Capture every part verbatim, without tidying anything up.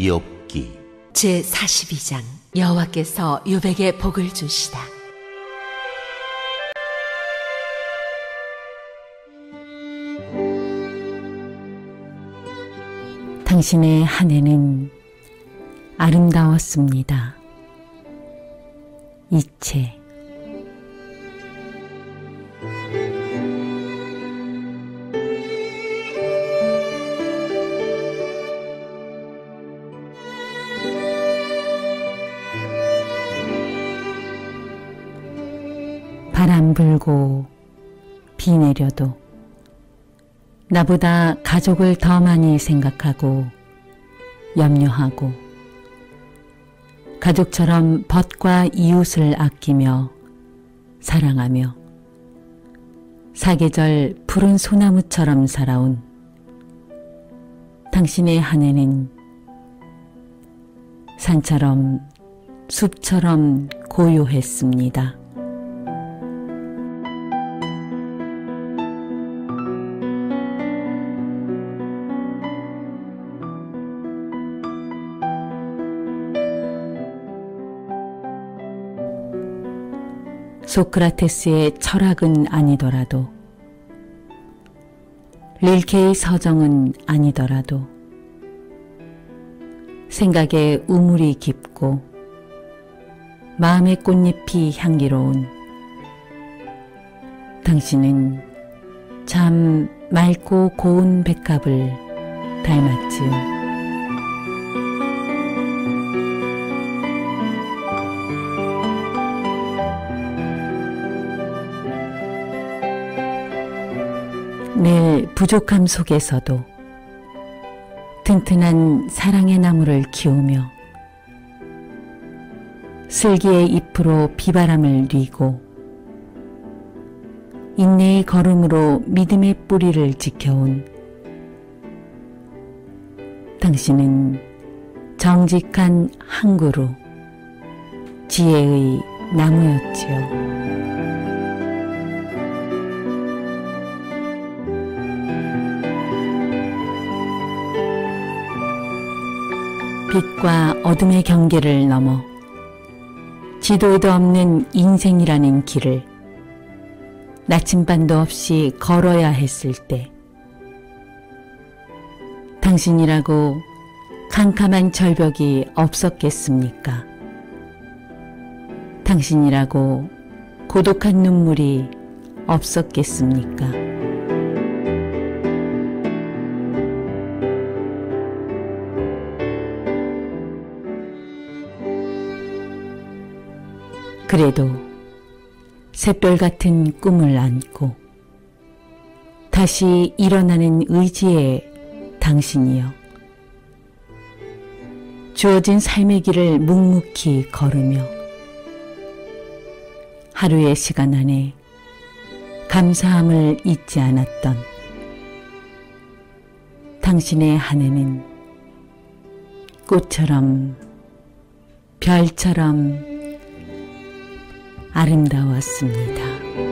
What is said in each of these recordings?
욥기 제사십이 장. 여호와께서 욥에게 복을 주시다. 당신의 한 해는 아름다웠습니다. 이체. 바람 불고 비 내려도 나보다 가족을 더 많이 생각하고 염려하고 가족처럼 벗과 이웃을 아끼며 사랑하며 사계절 푸른 소나무처럼 살아온 당신의 한 해는 산처럼 숲처럼 고요했습니다. 소크라테스의 철학은 아니더라도 릴케의 서정은 아니더라도 생각의 우물이 깊고 마음의 꽃잎이 향기로운 당신은 참 맑고 고운 백합을 닮았지요. 늘 부족함 속에서도 튼튼한 사랑의 나무를 키우며 슬기의 잎으로 비바람을 뉘고 인내의 걸음으로 믿음의 뿌리를 지켜온 당신은 정직한 항구로 지혜의 나무였지요. 빛과 어둠의 경계를 넘어 지도에도 없는 인생이라는 길을 나침반도 없이 걸어야 했을 때 당신이라고 캄캄한 절벽이 없었겠습니까? 당신이라고 고독한 눈물이 없었겠습니까? 그래도 샛별 같은 꿈을 안고 다시 일어나는 의지의 당신이여, 주어진 삶의 길을 묵묵히 걸으며 하루의 시간 안에 감사함을 잊지 않았던 당신의 한 해는 꽃처럼 별처럼 아름다웠습니다.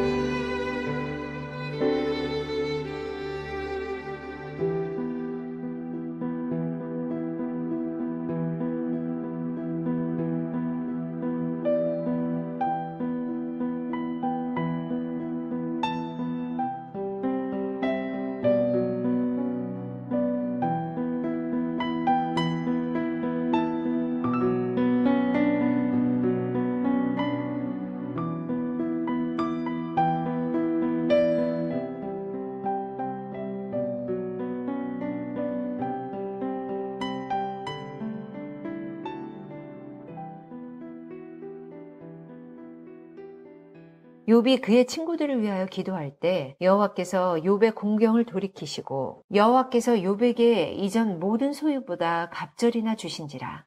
욥이 그의 친구들을 위하여 기도할 때 여호와께서 욥의 공경을 돌이키시고 여호와께서 욥에게 이전 모든 소유보다 갑절이나 주신지라.